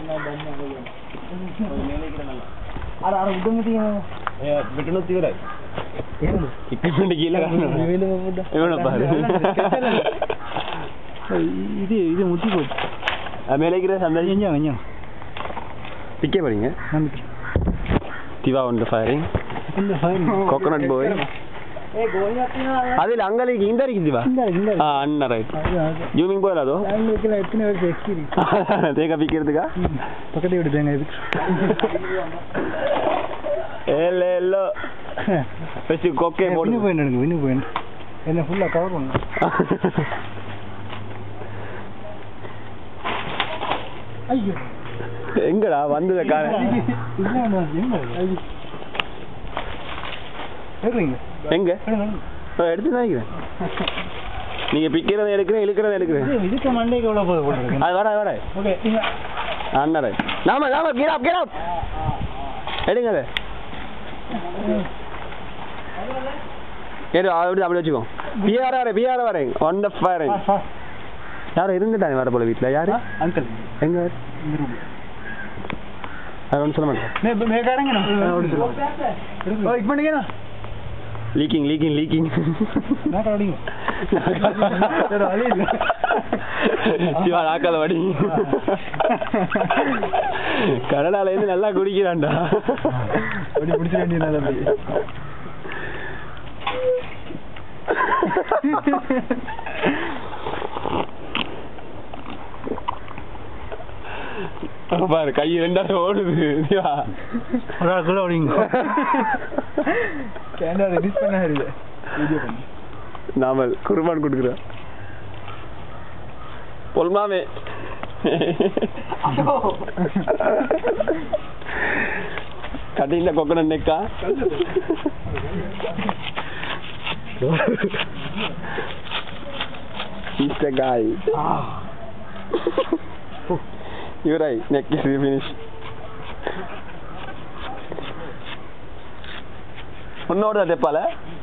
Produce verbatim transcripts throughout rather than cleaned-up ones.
අර අර උඩම තියෙන එය පිටුනොත් ඉවරයි. එහෙමද? ඉක්මනට ගිහලා ගන්නවා. මේ වෙලම පොඩ්ඩක්. එවන පාර. இது இது முத்தி போச்சு. மேலே இருக்கிற சந்ததி கொஞ்சம் கொஞ்சம். பிக்கே போறீங்க? நம்பிக்கை. திவா on the firing. இந்த ஃபைன். Coconut boy. ஏ கோலியாத்தினா அதில் அங்கலிக்கு இந்த இருக்கு திவா. இந்த இந்த. ஆ அண்ணா ரைட். ஜூமிங் போயல அதோ. உங்களுக்கு எத்தனை வருஷம் எக்ஸ்பீரியன்ஸ்? தேங்க பிக்கிறதுக்கா? பக்கத்துல விடு தேங்க இது. ஏலே லோ. பெஸ்ட் கொக்கே போடு. வினு போயிடு எனக்கு வினு போயிடு. என்ன ஃபுல்லா கவர் பண்ணு. ஐயோ எங்கடா வந்தத காண இல்ல எங்க ஏறுங்க எங்க எடுத்து நினைக்கிறேன் நீங்க பிக்கிறத எடுக்கிறேன் இழுக்கிறத எடுக்கிறேன் இதுக்கு மண்டைக்கு எவ்வளவு போகுது போட்டுருக்கேன் அது வர வர ஓகே நீங்க அண்ணா நாம நாம கீழ கீழ எடுங்க அத ஏறு அப்படி அப்படி வச்சுக்கோ பிஆர் வர பிஆர் வர on the firing யாரோ இருந்துட்டாங்க வர போல வீட்ல யாரு அங்கிள் எங்க இந்த ரூம் அது ஒன்று சொல்ல மாட்டேன் மே மே காரங்க நான் ஓ இக் பண்ணுங்க லீக்கிங் லீக்கிங் லீக்கிங் நான் கரடிங்க சரி அலி இல்ல சிவா நாக்கால வடி கனடால இருந்து நல்லா குடிக்கிறான்டா வடி பிடிச்ச வேண்டிய நல்ல அப்படி பாரு கை ரெண்டாவது ஓடுது ஒரு ஆள் கூட ஓடிங்க கேண்டா ரிலீஸ் பண்ண ஹரில வீடியோ பண்ணி நாமல் குர்பான் கொடுக்குறேன் பொல்மாமே கட்டிங்க கொக்கனட் நெக்கா He's the guy. Ah. You're right. Neck is finished. உன்னோட தெப்பால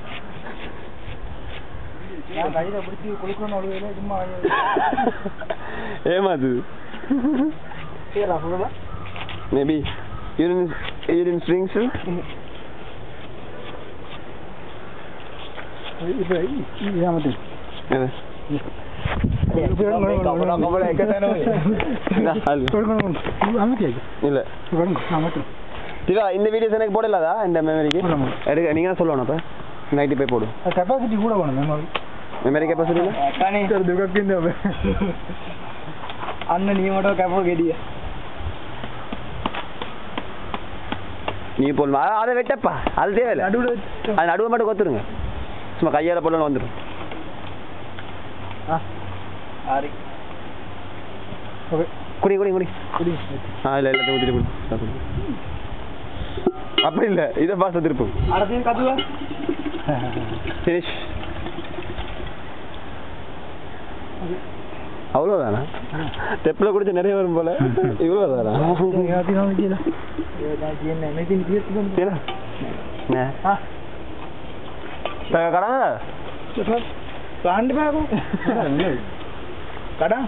நான் கையில பிடிச்சி குளிக்கணும் ஒழுவே சும்மா ஏமாது கேரா சொல்லுடா மேபி urine urine springs இப்போ ஏமாத்து என்ன இந்த வீடியோஸ் எனக்கு போடலாதா இந்த மெமரிக்கு எடுக்க நீங்க தான் சொல்லணும் அப்ப நைட்டு போய் போடும் கெப்பாசிட்டி கூட வேணும் மெமரி மெமரி கெப்பாசிட்டி அண்ணன் நீ மட்டும் கேப்போ கேட்டிய நீ போடணும் அதை வெட்டப்பா அது தேவையில்லை நடுவில் அது நடுவை மட்டும் கொத்துருங்க சும்மா கையால போடணும் வந்துடும் ஆரி ஓகே குடி குடி குடி குடி ஆ இல்லை எல்லாத்தையும் ஊற்றிட்டு குடி அப்படி இல்லை இதை பாச திருப்பும் அடுத்து கத்துவா ஃபினிஷ் அவ்வளோதானா தெப்பில் குடிச்ச நிறைய வரும் போல இவ்வளோதானா கடை காண்டு பாக்கும் கடா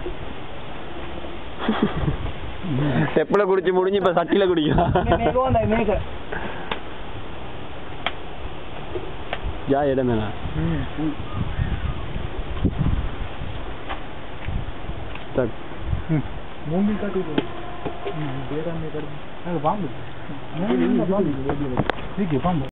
தெப்பில குடிச்சு முடிஞ்சு இப்ப சட்டில குடிக்கலாம் ஜா இடம் வேணா மூணு காட்டு பாம்பு பாம்பு